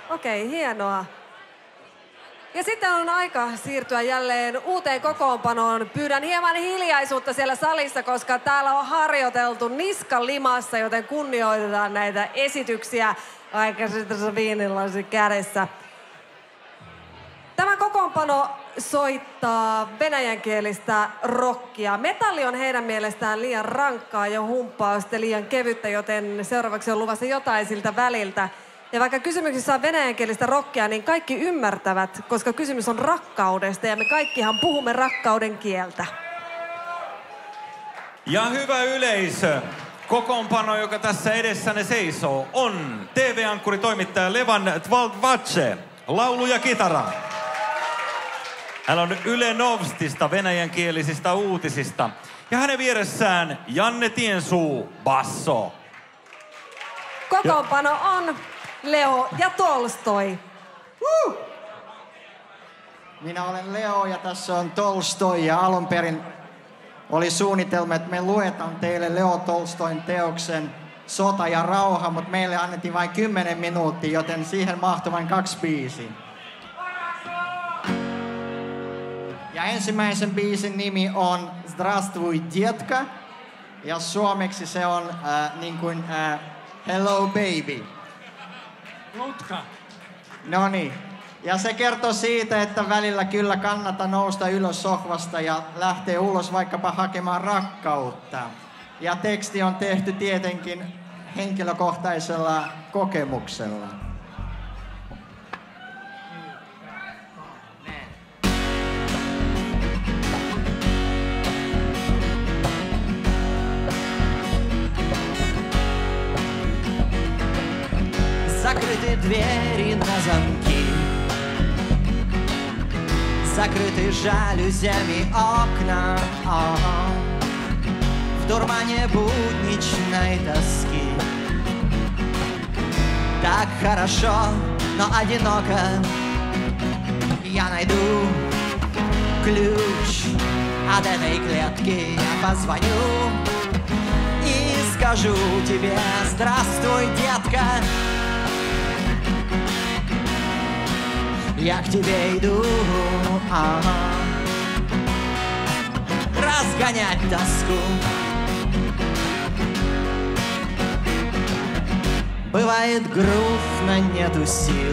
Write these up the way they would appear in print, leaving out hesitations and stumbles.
Okei, hienoa. Ja sitten on aika siirtyä jälleen uuteen kokoonpanoon. Pyydän hieman hiljaisuutta siellä salissa, koska täällä on harjoiteltu niskan limassa, joten kunnioitetaan näitä esityksiä aika sitten viinilasi kädessä. Tämä kokoonpano soittaa venäjänkielistä rockia. Metalli on heidän mielestään liian rankkaa ja humppausta liian kevyttä, joten seuraavaksi on luvassa jotain siltä väliltä. Ja vaikka kysymyksessä on venäjänkielistä rockia, niin kaikki ymmärtävät, koska kysymys on rakkaudesta ja me kaikkihan puhumme rakkauden kieltä. Ja hyvä yleisö, kokoonpano, joka tässä edessänne seisoo, on TV-ankkuri toimittaja Levan Tvaldvace, laulu ja kitara. Hän on Yle Novstista venäjänkielisistä uutisista. Ja hänen vieressään Janne Tiensuu, basso. Kokoonpano on Leo ja Tolstoi. Minä olen Leo ja tässä on Tolstoi ja alun perin oli suunnitelma, että me luetaan teille Leo Tolstoin teoksen Sota ja rauha, mutta meille annettiin vain 10 minuuttia, joten siihen mahtui vain 2 biisiä. Ja ensimmäisen biisin nimi on Здравствуй, детка. Ja suomeksi se on niin kuin Hello Baby. Lutka. Noniin. Ja se kertoo siitä, että välillä kyllä kannattaa nousta ylös sohvasta ja lähteä ulos vaikkapa hakemaan rakkautta. Ja teksti on tehty tietenkin henkilökohtaisella kokemuksella. Закрыты двери на замки, закрыты жалюзями окна, в дурмане будничной тоски. Так хорошо, но одиноко. Я найду ключ от этой клетки, я позвоню и скажу тебе: здравствуй, детка. Я к тебе иду, разгонять тоску. Бывает грустно, нету сил,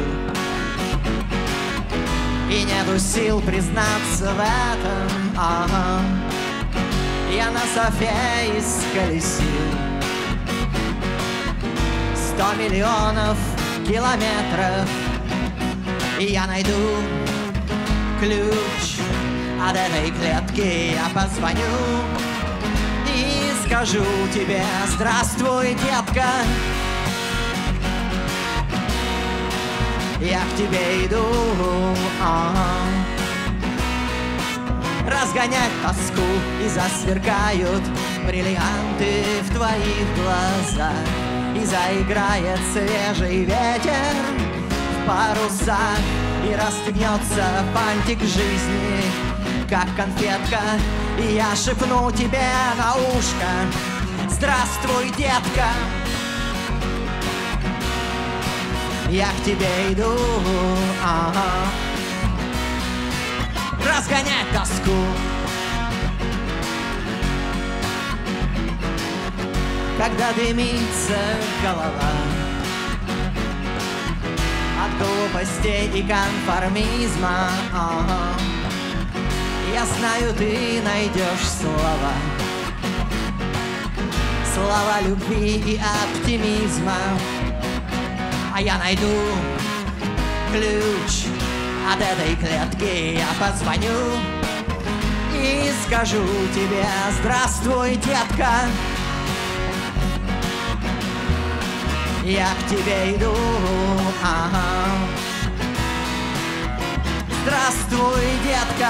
и нету сил признаться в этом. Я на софе исколесил 100 миллионов километров. И я найду ключ от этой клетки, я позвоню и скажу тебе: здравствуй, детка. Я к тебе иду, разгонять тоску, и засверкают бриллианты в твоих глазах, и заиграет свежий ветер парусах, и расстегнется фантик жизни, как конфетка, и я шепну тебе на ушко: здравствуй, детка. Я к тебе иду, разгонять тоску. Когда дымится голова от глупостей и конформизма, я знаю, ты найдешь слова, слова любви и оптимизма. А я найду ключ от этой клетки, я позвоню и скажу тебе: здравствуй, детка. Я к тебе иду, здравствуй, детка.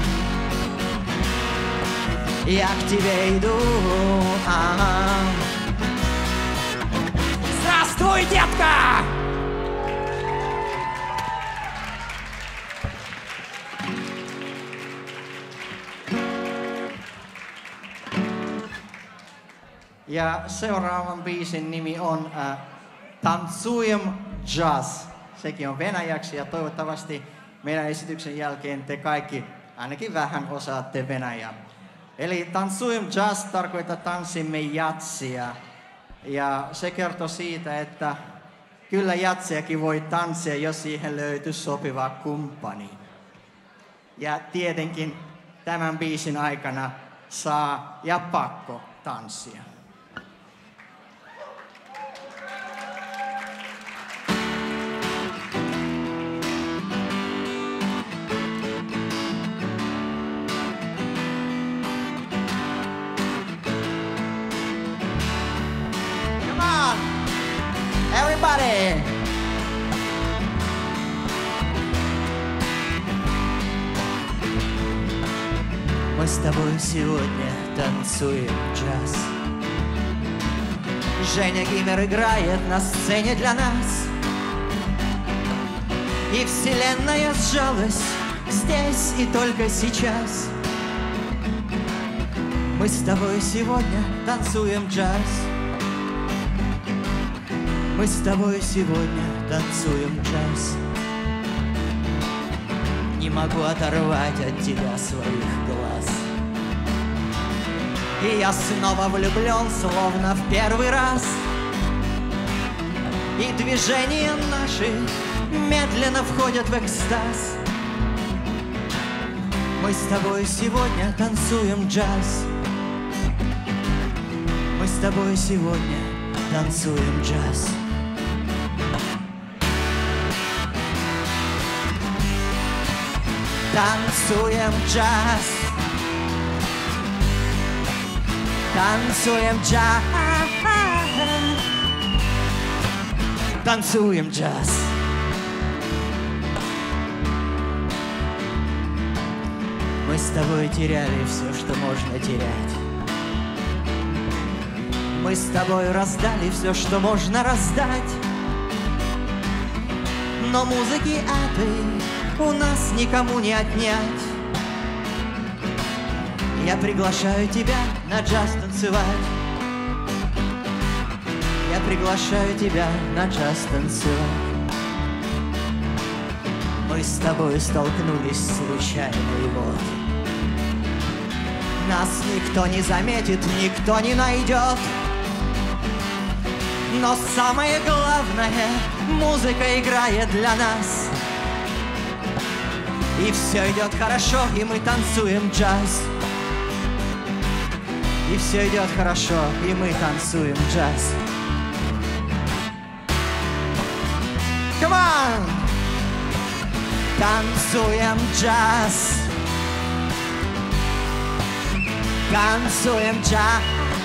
Я к тебе иду, здравствуй, детка. Ja seuraavan biisin nimi on Tansujem Jazz. sekin on venäjäksi ja toivottavasti meidän esityksen jälkeen te kaikki ainakin vähän osaatte venäjää. Eli Tanssujem jazz tarkoittaa tanssimme jatsia. Ja se kertoo siitä, että kyllä jatsiakin voi tanssia, jos siihen löytyy sopiva kumppani. Ja tietenkin tämän biisin aikana saa ja pakko tanssia. Everybody! Мы с тобой сегодня танцуем джаз. Женя Гиммер играет на сцене для нас. И вселенная сжалась здесь и только сейчас. Мы с тобой сегодня танцуем джаз. Мы с тобой сегодня танцуем джаз. Не могу оторвать от тебя своих глаз. И я снова влюблен, словно в первый раз. И движения наши медленно входят в экстаз. Мы с тобой сегодня танцуем джаз. Мы с тобой сегодня танцуем джаз. Танцуем джаз. Танцуем джаз. Танцуем джаз. Мы с тобой теряли все, что можно терять. Мы с тобой раздали все, что можно раздать. Но музыки этой у нас никому не отнять. Я приглашаю тебя на джаз танцевать. Я приглашаю тебя на джаз танцевать. Мы с тобой столкнулись случайно, и вот нас никто не заметит, никто не найдет. Но самое главное, музыка играет для нас. И все идет хорошо, и мы танцуем джаз. И все идет хорошо, и мы танцуем джаз. Come on! Танцуем джаз. Танцуем джаз.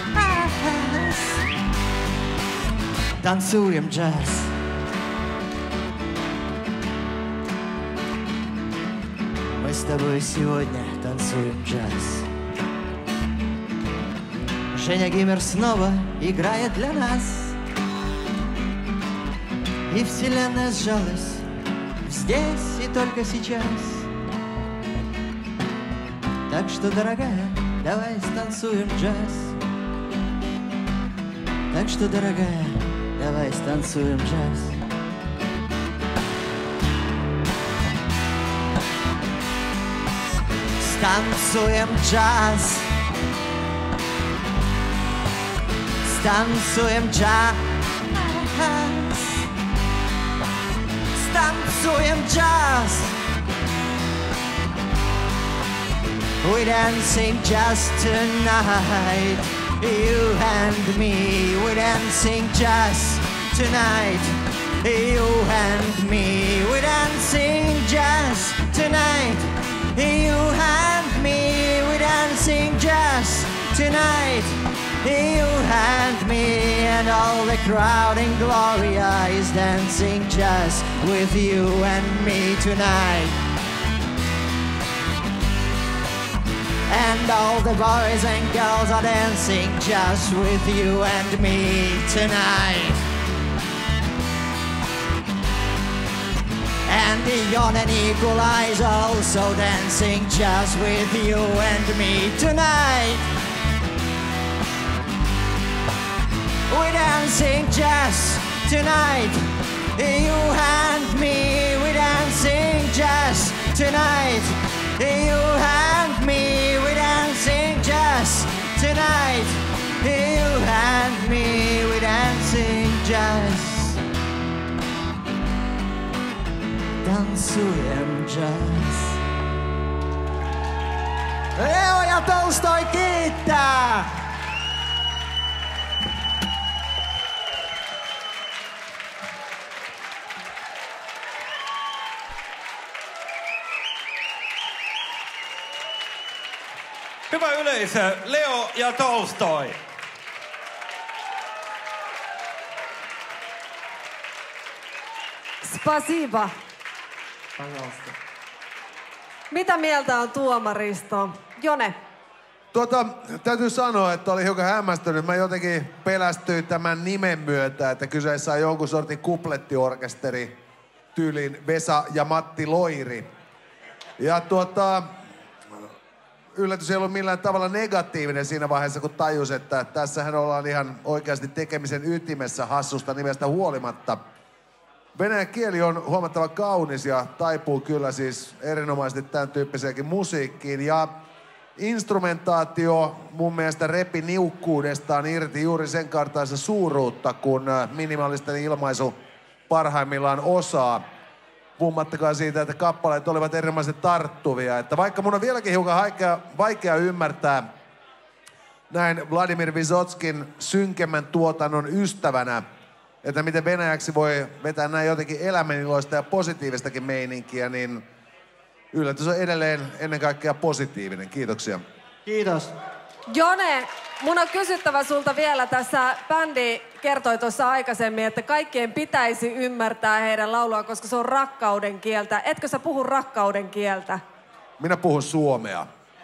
Танцуем джаз. Мы с тобой сегодня танцуем джаз. Женя Гиммер снова играет для нас. И вселенная сжалась здесь и только сейчас. Так что, дорогая, давай станцуем джаз. Так что, дорогая, давай станцуем джаз. Станцуем джаз. Станцуем джаз. Станцуем джаз. We're dancing just tonight, you and me. We're dancing just tonight, you and me. We're dancing just tonight, you and me. We're dancing just tonight, you and me. And all the crowd in Gloria is dancing just with you and me tonight. And all the boys and girls are dancing just with you and me tonight. And Jon and Nikolai is also dancing just with you and me tonight. We're dancing just tonight, you and me. Tansujem jazz. Leo ja Tolstoi kiittää! Hyvä yleisö, Leo ja Tolstoi. Spasiba. Mitä mieltä on tuomaristo? Jone. Täytyy sanoa, että oli hiukan hämmästynyt. Mä jotenkin pelästyin tämän nimen myötä, että kyseessä on jonkun sortin kuplettiorkesteri tyylin Vesa ja Matti Loiri. Ja yllätys ei ollut millään tavalla negatiivinen siinä vaiheessa, kun tajus, että tässähän ollaan ihan oikeasti tekemisen ytimessä hassusta nimestä huolimatta. Venäjän kieli on huomattavan kaunis ja taipuu kyllä siis erinomaisesti tämän tyyppiseenkin musiikkiin. Ja instrumentaatio mun mielestä repi niukkuudestaan irti juuri sen kartaisa suuruutta, kun minimalistinen ilmaisu parhaimmillaan osaa. Puhumattakaan siitä, että kappaleet olivat erinomaisen tarttuvia. Että vaikka mun on vieläkin hiukan vaikea ymmärtää näin Vladimir Vysotskin synkemmän tuotannon ystävänä, että miten venäjäksi voi vetää näin jotenkin elämäniloista ja positiivistakin meininkiä, niin yllätys on edelleen ennen kaikkea positiivinen. Kiitoksia. Kiitos. Jone, mun on kysyttävä sulta vielä. Tässä bändi kertoi tuossa aikaisemmin, että kaikkien pitäisi ymmärtää heidän laulua, koska se on rakkauden kieltä. Etkö sä puhu rakkauden kieltä? Minä puhun suomea.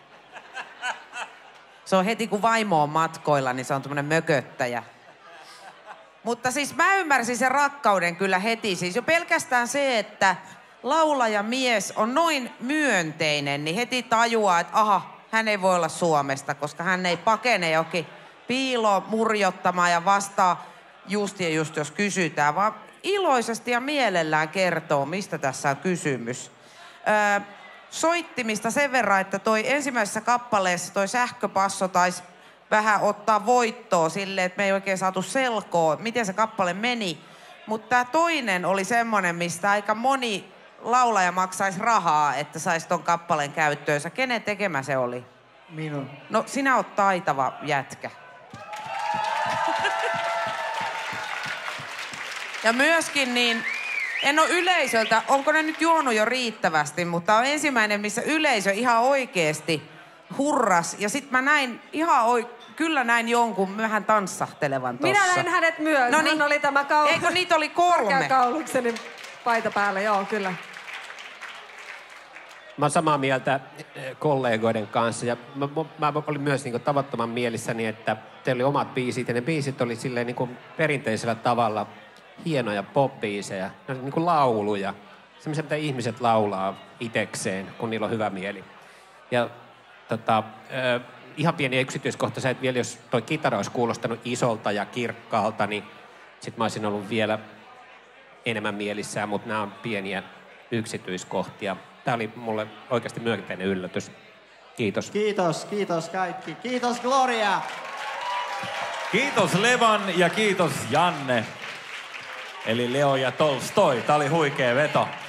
Se on heti kun vaimo on matkoilla, niin se on tämmönen mököttäjä. Mutta siis mä ymmärsin sen rakkauden kyllä heti. Siis jo pelkästään se, että laulajamies on noin myönteinen, niin heti tajuaa, että aha, hän ei voi olla Suomesta, koska hän ei pakene jokin piiloon murjottamaan ja vastaa just jos kysytään, vaan iloisesti ja mielellään kertoo, mistä tässä on kysymys. Soittimista sen verran, että toi ensimmäisessä kappaleessa toi sähköpasso taisi vähän ottaa voittoa silleen, että me ei oikein saatu selkoa, miten se kappale meni. Mutta tämä toinen oli semmoinen, mistä aika moni laulaja maksaisi rahaa, että saisi ton kappaleen käyttöönsä. Kenen tekemä se oli? Minun. No, sinä oot taitava jätkä. Ja myöskin niin, en ole yleisöltä, onko ne nyt juonut jo riittävästi, mutta on ensimmäinen, missä yleisö ihan oikeesti hurras. Ja sit mä näin kyllä näin jonkun vähän tanssahtelevan tossa. Minä näin hänet myös. No niin. Hän oli tämä Eikö niitä oli 3? kaulukseni paita päällä, joo, kyllä. Mä oon samaa mieltä kollegoiden kanssa ja mä olin myös niinku tavattoman mielissäni, että teillä oli omat biisit ja ne biisit oli silleen niinku perinteisellä tavalla hienoja pop-biisejä, ne oli niinku lauluja, semmoisia mitä ihmiset laulaa itekseen, kun niillä on hyvä mieli. Ja ihan pieni yksityiskohta se, että vielä jos toi kitara olisi kuulostanut isolta ja kirkkaalta, niin sit mä olisin ollut vielä enemmän mielissään, mutta nämä on pieniä yksityiskohtia. Tää oli mulle oikeasti myönteinen yllätys. Kiitos. Kiitos kaikki. Kiitos Gloria. Kiitos Levan ja kiitos Janne. Eli Leo ja Tolstoi. Tää oli huikea veto.